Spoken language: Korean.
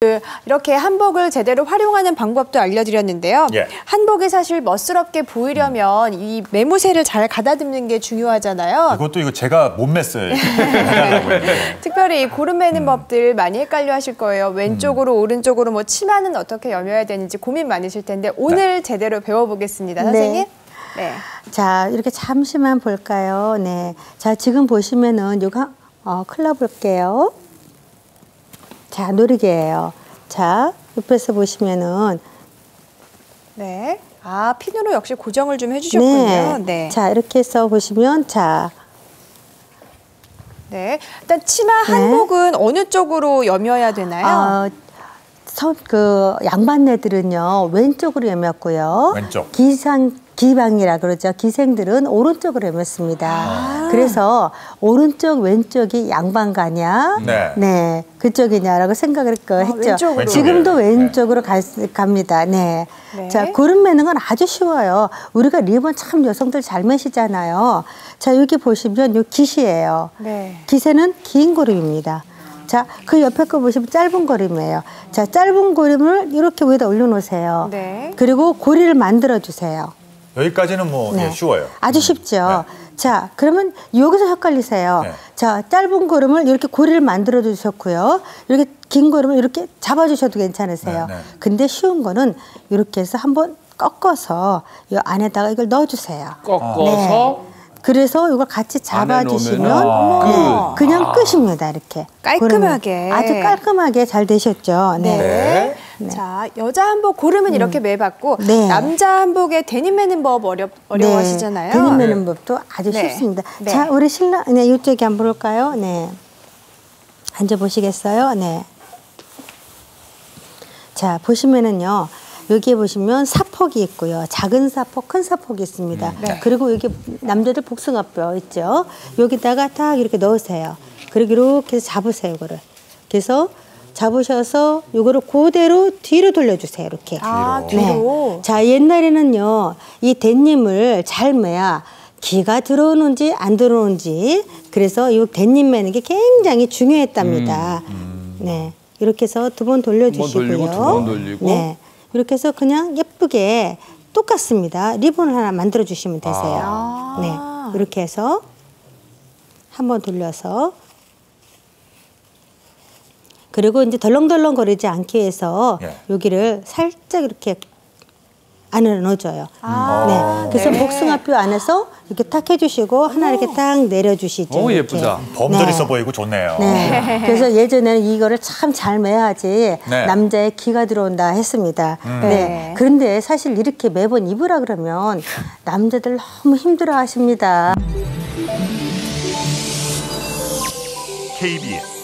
이렇게 한복을 제대로 활용하는 방법도 알려드렸는데요. 예. 한복이 사실 멋스럽게 보이려면 이 매무새를 잘 가다듬는 게 중요하잖아요. 이것도 이거 제가 못 맸어요. 해달라고 했는데. 특별히 이 고름 매는 법들 많이 헷갈려 하실 거예요. 왼쪽으로 오른쪽으로 뭐 치마는 어떻게 여며야 되는지 고민 많으실 텐데 오늘 제대로 배워보겠습니다. 선생님. 네. 자, 이렇게 잠시만 볼까요? 네. 자, 지금 보시면은 이거 클러볼게요. 자, 노리개예요. 자, 옆에서 보시면은 네. 아, 핀으로 역시 고정을 좀 해주셨군요. 네. 네. 자, 이렇게 해서 보시면 자. 네. 일단 치마 한복은 어느 쪽으로 여며야 되나요? 양반네들은요 왼쪽으로 여몄고요. 왼쪽. 기방이라 그러죠. 기생들은 오른쪽으로 여몄습니다. 그래서 오른쪽 왼쪽이 양반가냐, 네 그쪽이냐라고 생각을 했죠. 왼쪽으로. 지금도 왼쪽으로 갑니다. 네. 네. 자, 고름 매는 건 아주 쉬워요. 우리가 리본 참 여성들 잘 매시잖아요. 자, 여기 보시면 요 깃이에요. 네. 깃에는 긴 고름입니다. 자, 그 옆에 거 보시면 짧은 고름이에요. 자, 짧은 고름을 이렇게 위에다 올려놓으세요. 네. 그리고 고리를 만들어주세요. 여기까지는 뭐 네. 예, 쉬워요. 아주 쉽죠. 자, 그러면 여기서 헷갈리세요. 네. 자, 짧은 고름을 이렇게 고리를 만들어 주셨고요. 이렇게 긴 고름을 이렇게 잡아주셔도 괜찮으세요. 네. 근데 쉬운 거는 이렇게 해서 한번 꺾어서 이 안에다가 이걸 넣어주세요. 꺾어서 그래서 이걸 같이 잡아주시면 그냥 끝입니다. 이렇게 깔끔하게. 아주 깔끔하게 잘 되셨죠. 네. 네. 자, 여자 한복 고름은 이렇게 매봤고 네. 남자 한복에 데님 매는 법 어려워하시잖아요. 데님 매는 법도 아주 네. 쉽습니다. 네. 자, 우리 신랑, 네, 이쪽에 한번 볼까요? 네. 앉아보시겠어요? 네. 자, 보시면은요. 여기에 보시면 사폭이 있고요. 작은 사폭, 큰 사폭이 있습니다. 그리고 여기 남자들 복숭아뼈 있죠. 여기다가 딱 이렇게 넣으세요. 그리고 이렇게 해서 잡으세요, 이거를. 그래서 잡으셔서 이거를 그대로 뒤로 돌려주세요, 이렇게. 아, 뒤로. 네. 자, 옛날에는요, 이 데님을 잘 매야 기가 들어오는지 안 들어오는지, 그래서 이 데님 매는 게 굉장히 중요했답니다. 네. 이렇게 해서 두 번 돌려주시고요. 두 번 돌리고 두 번 돌리고. 네. 이렇게 해서 그냥 예쁘게 똑같습니다. 리본을 하나 만들어 주시면 되세요. 네. 이렇게 해서 한 번 돌려서 그리고 이제 덜렁덜렁 거리지 않게 해서 여기를 살짝 이렇게 안으로 넣어줘요. 네. 그래서 복숭아뼈 안에서 이렇게 탁 해주시고 하나 이렇게 딱 내려주시죠. 오, 이렇게. 예쁘다. 범절 있어 보이고 좋네요. 네. 그래서 예전에는 이거를 참 잘 매야지 네. 남자의 기가 들어온다 했습니다. 네. 그런데 사실 이렇게 매번 입으라 그러면 남자들 너무 힘들어 하십니다. KBS